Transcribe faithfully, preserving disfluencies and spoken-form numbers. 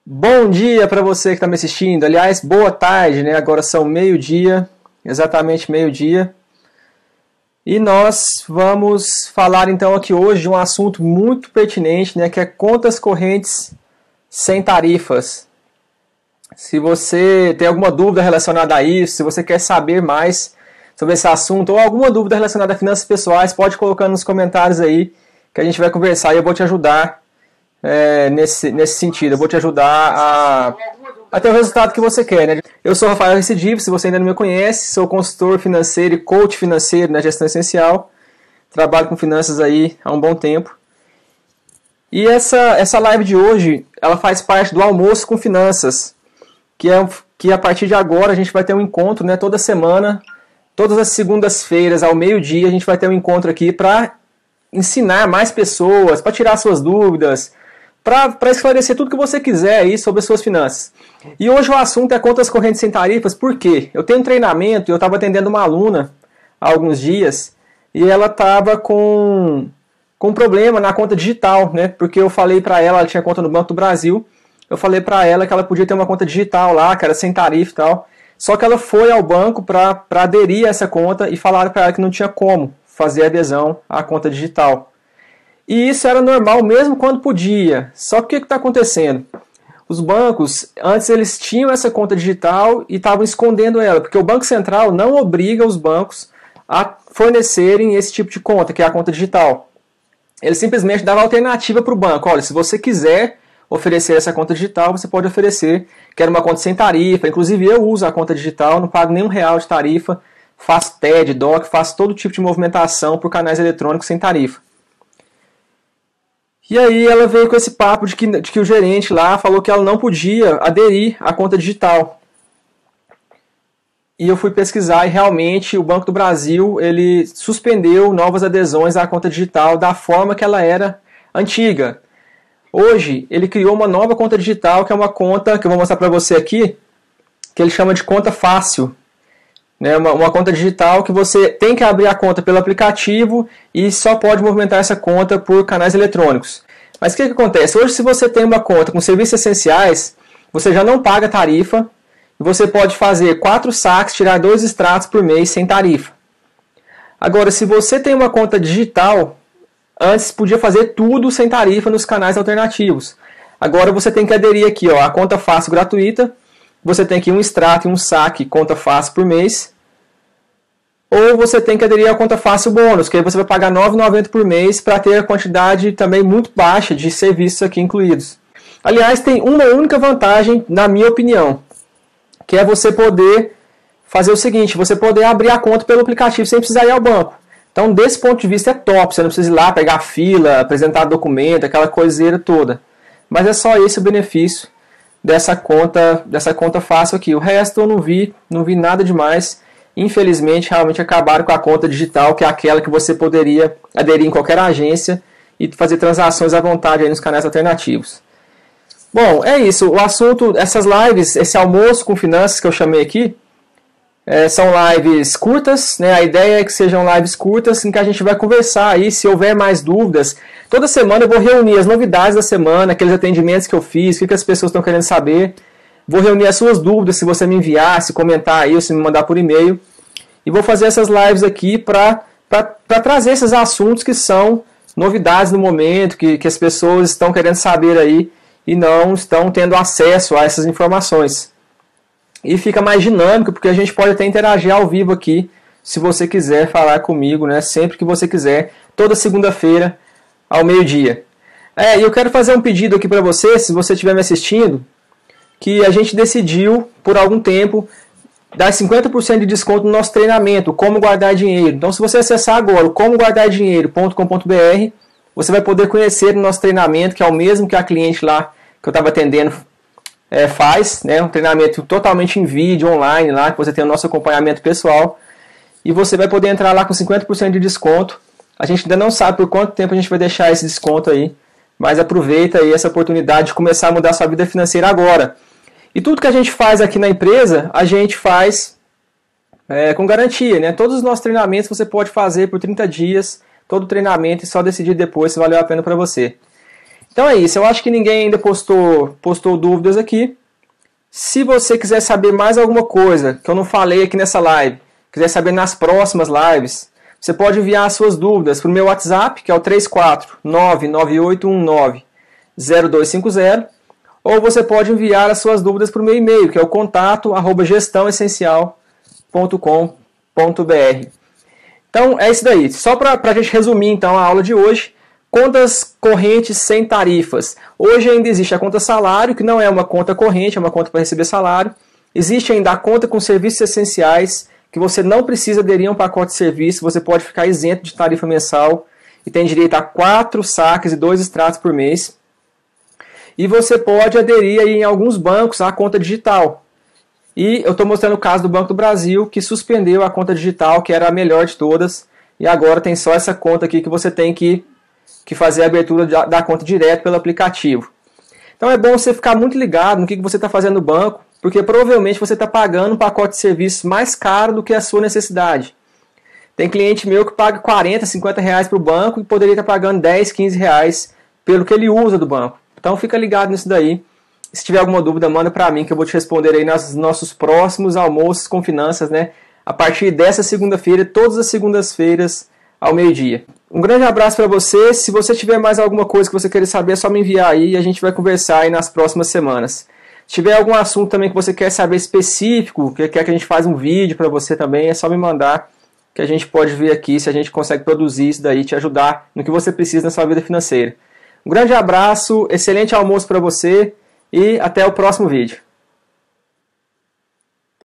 Bom dia para você que está me assistindo. Aliás, boa tarde, né? Agora são meio-dia, exatamente meio-dia. E nós vamos falar então aqui hoje de um assunto muito pertinente, né? Que é contas correntes sem tarifas. Se você tem alguma dúvida relacionada a isso, se você quer saber mais sobre esse assunto ou alguma dúvida relacionada a finanças pessoais, pode colocar nos comentários aí que a gente vai conversar e eu vou te ajudar é, nesse, nesse sentido. Eu vou te ajudar a, a ter o resultado que você quer, né? Eu sou Rafael Recidivo, se você ainda não me conhece, sou consultor financeiro e coach financeiro na Gestão Essencial. Trabalho com finanças aí há um bom tempo. E essa, essa live de hoje, ela faz parte do Almoço com Finanças, que é que a partir de agora a gente vai ter um encontro, né, toda semana, todas as segundas-feiras ao meio-dia a gente vai ter um encontro aqui para ensinar mais pessoas, para tirar suas dúvidas, para esclarecer tudo que você quiser aí sobre as suas finanças. E hoje o assunto é contas correntes sem tarifas. Por quê? Eu tenho um treinamento e eu estava atendendo uma aluna há alguns dias e ela estava com, com um problema na conta digital, né? Porque eu falei para ela, ela tinha conta no Banco do Brasil, eu falei para ela que ela podia ter uma conta digital lá, que era sem tarifa e tal. Só que ela foi ao banco para aderir a essa conta e falaram para ela que não tinha como fazer adesão à conta digital. E isso era normal mesmo quando podia. Só que o que está acontecendo? Os bancos, antes eles tinham essa conta digital e estavam escondendo ela, porque o Banco Central não obriga os bancos a fornecerem esse tipo de conta, que é a conta digital. Ele simplesmente dava alternativa para o banco. Olha, se você quiser oferecer essa conta digital, você pode oferecer, que era uma conta sem tarifa. Inclusive eu uso a conta digital, não pago nenhum real de tarifa, faço T E D, D O C, faço todo tipo de movimentação por canais eletrônicos sem tarifa. E aí ela veio com esse papo de que, de que o gerente lá falou que ela não podia aderir à conta digital. E eu fui pesquisar e realmente o Banco do Brasil ele suspendeu novas adesões à conta digital da forma que ela era antiga. Hoje ele criou uma nova conta digital que é uma conta que eu vou mostrar para você aqui, que ele chama de conta fácil. Né, uma, uma conta digital que você tem que abrir a conta pelo aplicativo e só pode movimentar essa conta por canais eletrônicos. Mas o que, que acontece? Hoje, se você tem uma conta com serviços essenciais, você já não paga tarifa e você pode fazer quatro saques, tirar dois extratos por mês sem tarifa. Agora, se você tem uma conta digital, antes podia fazer tudo sem tarifa nos canais alternativos. Agora você tem que aderir aqui, ó, a conta fácil gratuita. Você tem aqui um extrato e um saque conta fácil por mês. Ou você tem que aderir à conta fácil bônus, que aí você vai pagar nove reais e noventa centavos por mês para ter a quantidade também muito baixa de serviços aqui incluídos. Aliás, tem uma única vantagem, na minha opinião, que é você poder fazer o seguinte, você poder abrir a conta pelo aplicativo sem precisar ir ao banco. Então, desse ponto de vista é top, você não precisa ir lá pegar fila, apresentar documento, aquela coiseira toda. Mas é só esse o benefício dessa conta, dessa conta fácil aqui. O resto eu não vi, não vi nada demais. Infelizmente, realmente acabaram com a conta digital, que é aquela que você poderia aderir em qualquer agência e fazer transações à vontade aí nos canais alternativos. Bom, é isso. O assunto, essas lives, esse almoço com finanças que eu chamei aqui, é, são lives curtas, né? A ideia é que sejam lives curtas em que a gente vai conversar aí, se houver mais dúvidas. Toda semana eu vou reunir as novidades da semana, aqueles atendimentos que eu fiz, o que, que as pessoas estão querendo saber. Vou reunir as suas dúvidas, se você me enviar, se comentar aí, ou se me mandar por e-mail. E vou fazer essas lives aqui para trazer esses assuntos que são novidades no momento, que, que as pessoas estão querendo saber aí e não estão tendo acesso a essas informações. E fica mais dinâmico, porque a gente pode até interagir ao vivo aqui, se você quiser falar comigo, né? Sempre que você quiser, toda segunda-feira, ao meio-dia. É, e eu quero fazer um pedido aqui para você, se você estiver me assistindo, que a gente decidiu, por algum tempo, dar cinquenta por cento de desconto no nosso treinamento, Como Guardar Dinheiro. Então, se você acessar agora o como guardar dinheiro ponto com ponto br, você vai poder conhecer o nosso treinamento, que é o mesmo que a cliente lá que eu estava atendendo É, faz, né, um treinamento totalmente em vídeo, online, lá, que você tem o nosso acompanhamento pessoal, e você vai poder entrar lá com cinquenta por cento de desconto. A gente ainda não sabe por quanto tempo a gente vai deixar esse desconto aí, mas aproveita aí essa oportunidade de começar a mudar a sua vida financeira agora. E tudo que a gente faz aqui na empresa, a gente faz é, com garantia, né? Todos os nossos treinamentos você pode fazer por trinta dias, todo treinamento, e só decidir depois se valeu a pena para você. Então é isso, eu acho que ninguém ainda postou, postou dúvidas aqui. Se você quiser saber mais alguma coisa que eu não falei aqui nessa live, quiser saber nas próximas lives, você pode enviar as suas dúvidas para o meu WhatsApp, que é o três quatro nove nove oito um nove zero dois cinco zero, ou você pode enviar as suas dúvidas para o meu e-mail, que é o contato arroba gestão essencial ponto com ponto br. Então é isso daí. Só para a gente resumir então a aula de hoje, contas correntes sem tarifas. Hoje ainda existe a conta salário, que não é uma conta corrente, é uma conta para receber salário. Existe ainda a conta com serviços essenciais, que você não precisa aderir a um pacote de serviço, você pode ficar isento de tarifa mensal e tem direito a quatro saques e dois extratos por mês. E você pode aderir aí em alguns bancos à conta digital. E eu estou mostrando o caso do Banco do Brasil, que suspendeu a conta digital, que era a melhor de todas, e agora tem só essa conta aqui que você tem que que fazer a abertura da conta direto pelo aplicativo. Então é bom você ficar muito ligado no que você está fazendo no banco, porque provavelmente você está pagando um pacote de serviços mais caro do que a sua necessidade. Tem cliente meu que paga quarenta, cinquenta reais para o banco e poderia estar pagando dez, quinze reais pelo que ele usa do banco. Então fica ligado nisso daí. Se tiver alguma dúvida, manda para mim que eu vou te responder aí nos nossos próximos almoços com finanças, né? A partir dessa segunda-feira, todas as segundas-feiras ao meio-dia. Um grande abraço para você. Se você tiver mais alguma coisa que você queira saber, é só me enviar aí e a gente vai conversar aí nas próximas semanas. Se tiver algum assunto também que você quer saber específico, que quer que a gente faça um vídeo para você também, é só me mandar que a gente pode ver aqui se a gente consegue produzir isso daí, te ajudar no que você precisa na sua vida financeira. Um grande abraço, excelente almoço para você e até o próximo vídeo.